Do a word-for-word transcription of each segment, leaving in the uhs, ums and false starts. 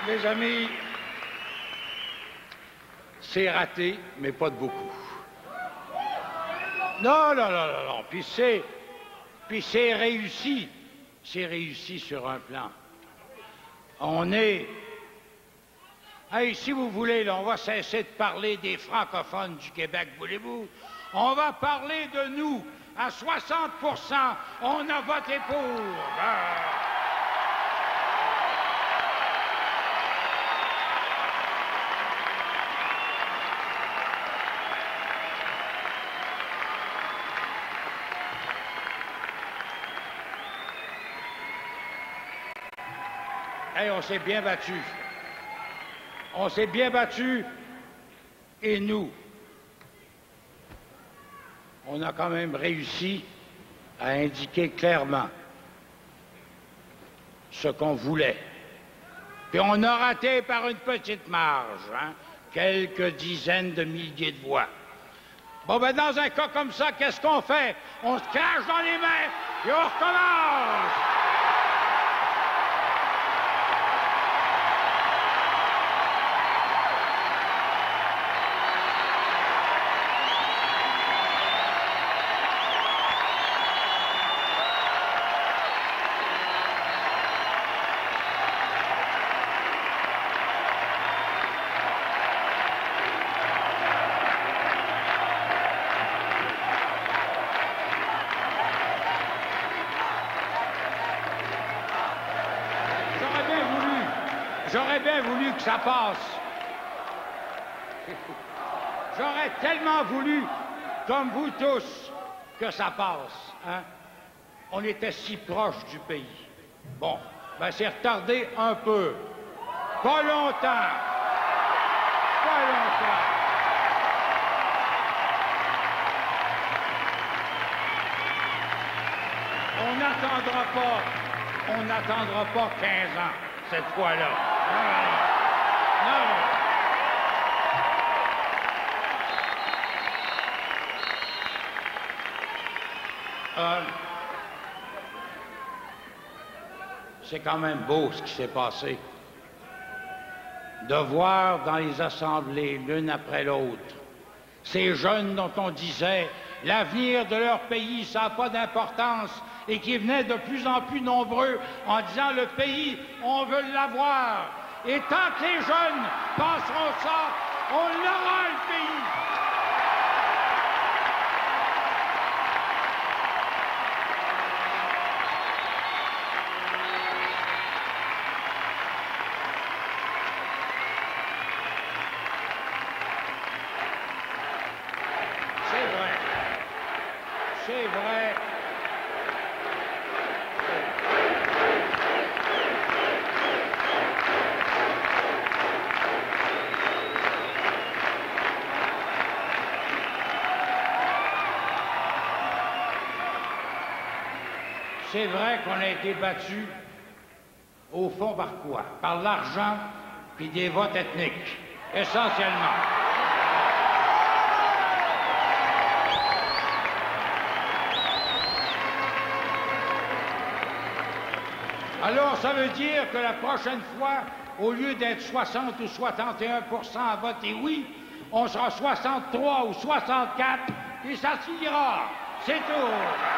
Mes amis, c'est raté, mais pas de beaucoup. Non, non, non, non, non. Puis c'est, puis c'est réussi. C'est réussi sur un plan. On est... Hey, si vous voulez, là, on va cesser de parler des francophones du Québec, voulez-vous? On va parler de nous. À soixante pour cent, on a voté pour. Ah. Hey, on s'est bien battu. On s'est bien battu. Et nous, on a quand même réussi à indiquer clairement ce qu'on voulait. Puis on a raté par une petite marge, hein, quelques dizaines de milliers de voix. Bon, ben dans un cas comme ça, qu'est-ce qu'on fait? On se crache dans les mains et on recommence! J'aurais bien voulu que ça passe. J'aurais tellement voulu, comme vous tous, que ça passe. Hein? On était si proche du pays. Bon, ben c'est retardé un peu. Pas longtemps. Pas longtemps. On n'attendra pas, on n'attendra pas quinze ans cette fois-là. Non, non, non. Euh, c'est quand même beau ce qui s'est passé. De voir dans les assemblées, l'une après l'autre, ces jeunes dont on disait l'avenir de leur pays, ça n'a pas d'importance, et qui venaient de plus en plus nombreux en disant le pays, on veut l'avoir. Et tant que les jeunes penseront ça, on l'aura le pays. C'est vrai. C'est vrai. C'est vrai qu'on a été battu, au fond, par quoi? Par l'argent puis des votes ethniques, essentiellement. Alors, ça veut dire que la prochaine fois, au lieu d'être soixante ou soixante et un pour cent à voter oui, on sera soixante-trois ou soixante-quatre, et ça suffira. C'est tout.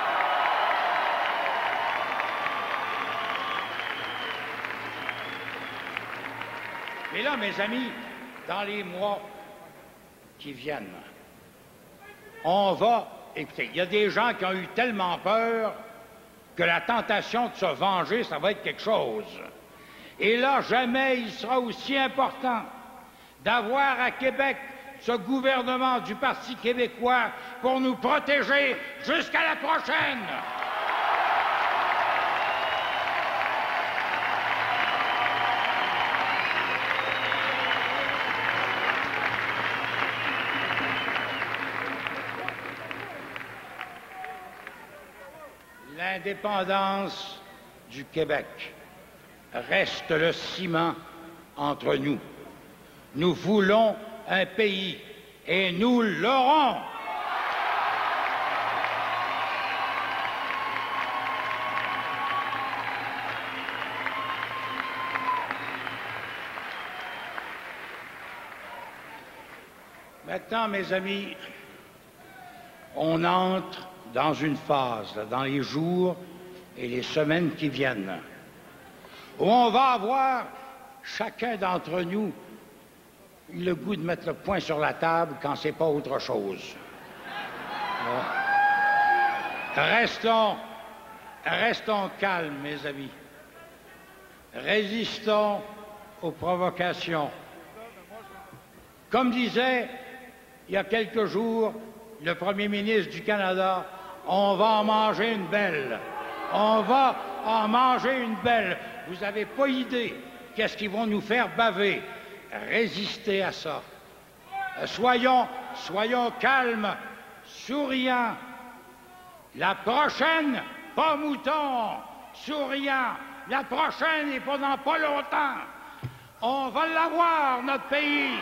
Mais là, mes amis, dans les mois qui viennent, on va... Écoutez, il y a des gens qui ont eu tellement peur que la tentation de se venger, ça va être quelque chose. Et là, jamais il sera aussi important d'avoir à Québec ce gouvernement du Parti québécois pour nous protéger jusqu'à la prochaine. L'indépendance du Québec reste le ciment entre nous. Nous voulons un pays et nous l'aurons. Maintenant, mes amis, on entre dans une phase, là, dans les jours et les semaines qui viennent, où on va avoir, chacun d'entre nous, le goût de mettre le poing sur la table quand c'est pas autre chose. Bon. Restons, restons calmes, mes amis. Résistons aux provocations. Comme disait, il y a quelques jours, le premier ministre du Canada, on va en manger une belle. On va en manger une belle. Vous n'avez pas idée qu'est-ce qu'ils vont nous faire baver. Résistez à ça. Soyons, soyons calmes, souriants. La prochaine, pas mouton, souriant. La prochaine et pendant pas longtemps. On va l'avoir, notre pays.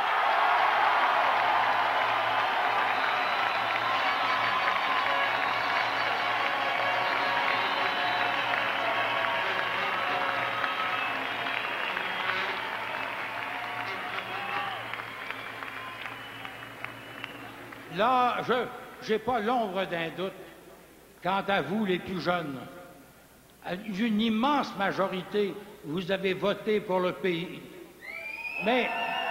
Là, je n'ai pas l'ombre d'un doute quant à vous, les plus jeunes. Une immense majorité, vous avez voté pour le pays. Mais,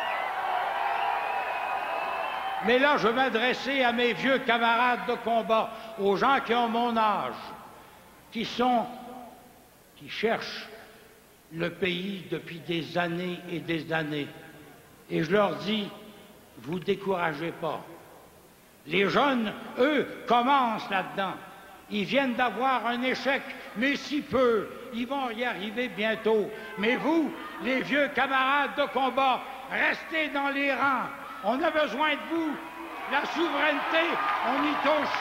mais là, je veux m'adresser à mes vieux camarades de combat, aux gens qui ont mon âge, qui sont, qui cherchent le pays depuis des années et des années. Et je leur dis, vous découragez pas. Les jeunes, eux, commencent là-dedans. Ils viennent d'avoir un échec, mais si peu. Ils vont y arriver bientôt. Mais vous, les vieux camarades de combat, restez dans les rangs. On a besoin de vous. La souveraineté, on y touche.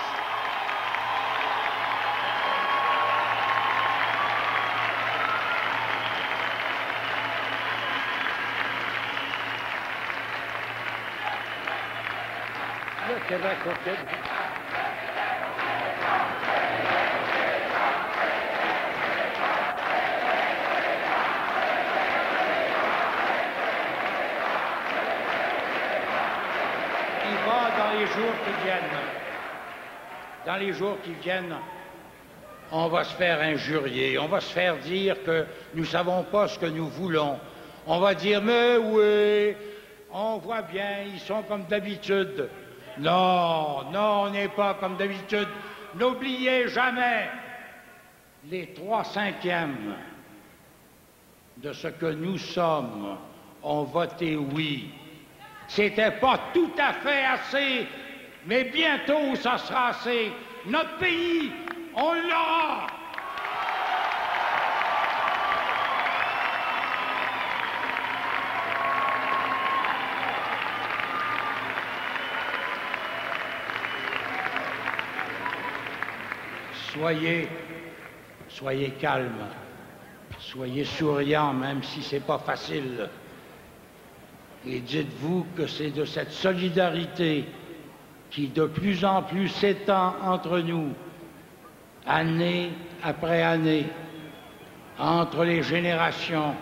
Le Québec au Québec. Il va dans les jours qui viennent. Dans les jours qui viennent, on va se faire injurier. On va se faire dire que nous ne savons pas ce que nous voulons. On va dire, mais oui, on voit bien, ils sont comme d'habitude. Non, non, on n'est pas comme d'habitude. N'oubliez jamais, les trois cinquièmes de ce que nous sommes ont voté oui. C'était pas tout à fait assez, mais bientôt ça sera assez. Notre pays, on l'aura. Soyez, soyez calme, soyez souriant, même si c'est pas facile. Et dites-vous que c'est de cette solidarité qui de plus en plus s'étend entre nous, année après année, entre les générations,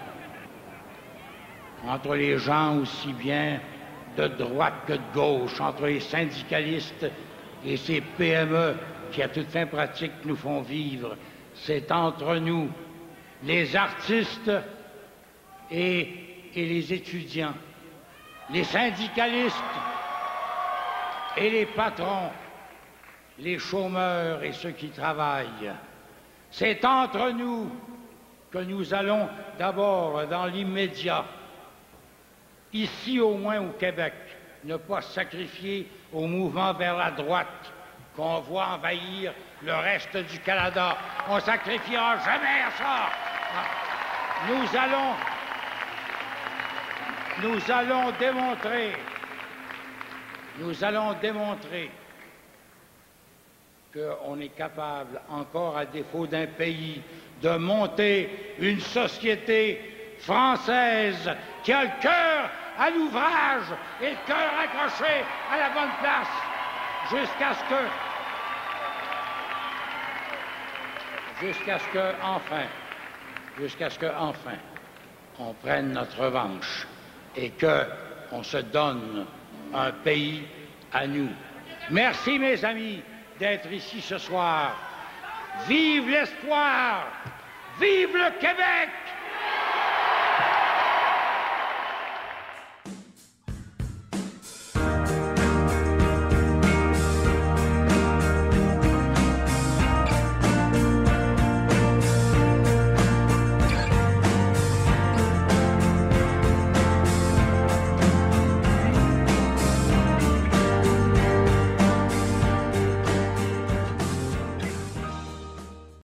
entre les gens aussi bien de droite que de gauche, entre les syndicalistes et ces P M E qui, à toute fin pratique, nous font vivre. C'est entre nous, les artistes et, et les étudiants, les syndicalistes et les patrons, les chômeurs et ceux qui travaillent. C'est entre nous que nous allons d'abord, dans l'immédiat, ici au moins au Québec, ne pas sacrifier au mouvement vers la droite qu'on voit envahir le reste du Canada. On ne sacrifiera jamais à ça. Nous allons, nous allons démontrer, nous allons démontrer qu'on est capable, encore à défaut d'un pays, de monter une société française qui a le cœur à l'ouvrage et le cœur accroché à la bonne place. Jusqu'à ce que, jusqu'à ce que, enfin, jusqu'à ce que, enfin, on prenne notre revanche et que on se donne un pays à nous. Merci, mes amis, d'être ici ce soir. Vive l'espoir! Vive le Québec!